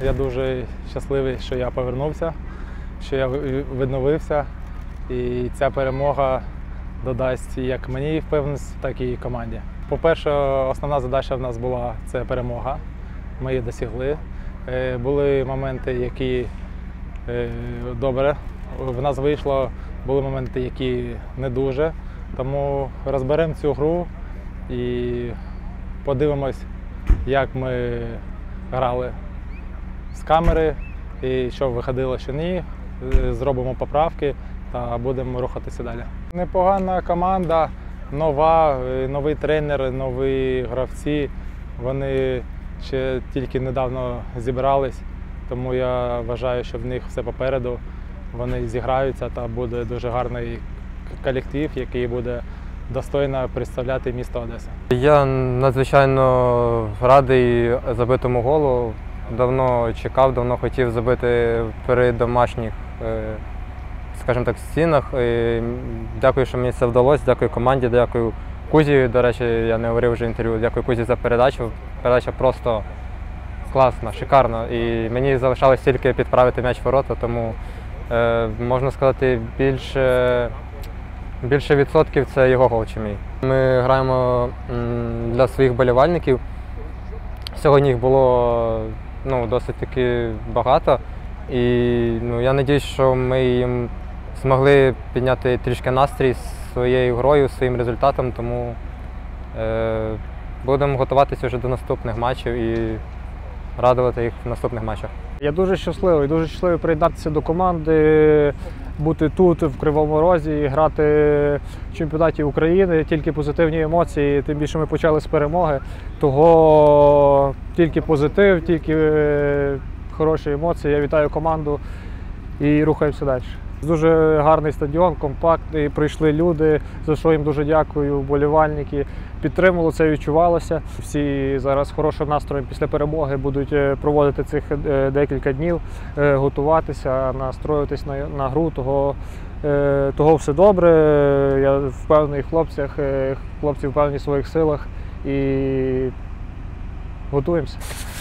Я дуже щасливий, що я повернувся, що я відновився. І ця перемога додасть як мені впевненість, так і команді. По-перше, основна задача в нас була – це перемога. Ми її досягли. Були моменти, які добре в нас вийшло, були моменти, які не дуже. Тому розберемо цю гру і подивимось, як ми грали з камери, і що виходило, що ні. Зробимо поправки та будемо рухатися далі. Непогана команда, нова, новий тренер, нові гравці. Вони ще тільки недавно зібрались, тому я вважаю, що в них все попереду. Вони зіграються та буде дуже гарний колектив, який буде достойно представляти місто Одеса. Я надзвичайно радий забитому голу. Давно чекав, давно хотів забити при домашніх, скажімо так, стінах. Дякую, що мені це вдалося, дякую команді, дякую Кузі. До речі, я не говорив вже інтерв'ю, дякую Кузі за передачу. Передача просто класна, шикарна. І мені залишалось тільки підправити м'яч в ворота, тому можна сказати, більше відсотків це його гол, чи мій. Ми граємо для своїх вболівальників. Сьогодні їх було досить таки багато. І я сподіваюся, що ми їм змогли підняти трішки настрій своєю грою, своїм результатом, тому будемо готуватися вже до наступних матчів і радувати їх в наступних матчах. Я дуже щасливий приєднатися до команди, бути тут, в Кривому Розі, грати в чемпіонаті України, тільки позитивні емоції, тим більше ми почали з перемоги, того тільки позитив, тільки хороші емоції. Я вітаю команду і рухаємося далі. Дуже гарний стадіон, компактний, прийшли люди, за що їм дуже дякую, вболівальники. Підтримувало, це відчувалося. Всі зараз з хорошим настроєм після перемоги будуть проводити цих декілька днів, готуватися, настроюватись на гру, того все добре. Я впевнений в хлопцях, хлопці впевнені в своїх силах і готуємося.